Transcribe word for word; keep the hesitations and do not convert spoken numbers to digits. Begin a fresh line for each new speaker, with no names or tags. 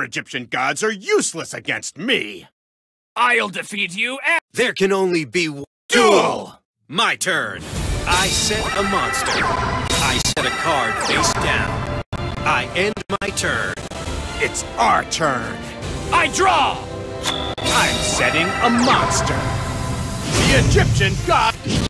Egyptian gods are useless against me.
I'll defeat you and—
There can only be one.
Duel!
My turn. I set a monster. I set a card face down. I end my turn.
It's our turn.
I draw!
I'm setting a monster. The Egyptian god...